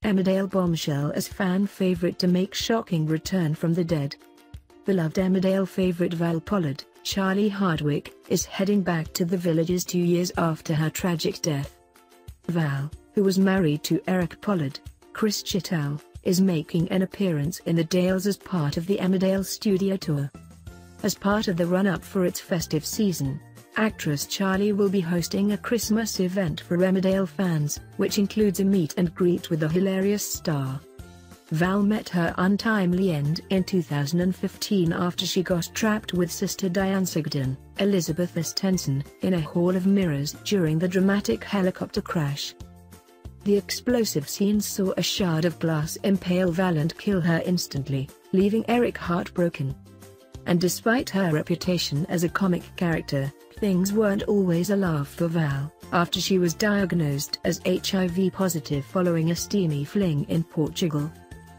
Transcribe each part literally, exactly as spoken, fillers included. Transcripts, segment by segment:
Emmerdale bombshell as fan favourite to make shocking return from the dead. Beloved Emmerdale favourite Val Pollard, Charlie Hardwick, is heading back to the villages two years after her tragic death. Val, who was married to Eric Pollard, Chris Chittel, is making an appearance in the Dales as part of the Emmerdale studio tour. As part of the run-up for its festive season, actress Charlie will be hosting a Christmas event for Emmerdale fans, which includes a meet and greet with the hilarious star. Val met her untimely end in two thousand fifteen after she got trapped with sister Diane Sugden, Elizabeth Estensen, in a hall of mirrors during the dramatic helicopter crash. The explosive scene saw a shard of glass impale Val and kill her instantly, leaving Eric heartbroken. And despite her reputation as a comic character, things weren't always a laugh for Val, after she was diagnosed as H I V positive following a steamy fling in Portugal.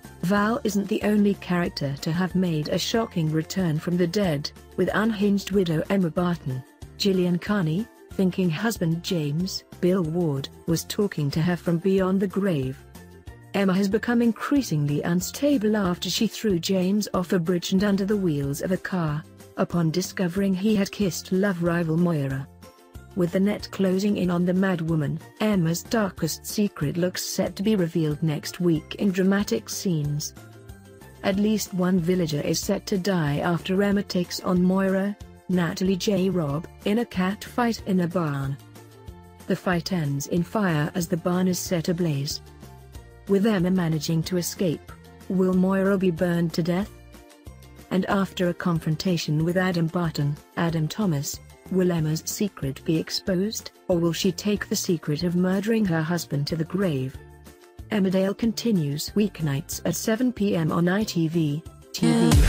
Val isn't the only character to have made a shocking return from the dead, with unhinged widow Emma Barton. Gillian Kearney, thinking husband James, Bill Ward, was talking to her from beyond the grave. Emma has become increasingly unstable after she threw James off a bridge and under the wheels of a car, upon discovering he had kissed love rival Moira. With the net closing in on the madwoman, Emma's darkest secret looks set to be revealed next week in dramatic scenes. At least one villager is set to die after Emma takes on Moira, Natalie J. Robb, in a cat fight in a barn. The fight ends in fire as the barn is set ablaze. With Emma managing to escape, will Moira be burned to death? And after a confrontation with Adam Barton, Adam Thomas, will Emma's secret be exposed, or will she take the secret of murdering her husband to the grave? Emmerdale continues weeknights at seven p m on I T V T V.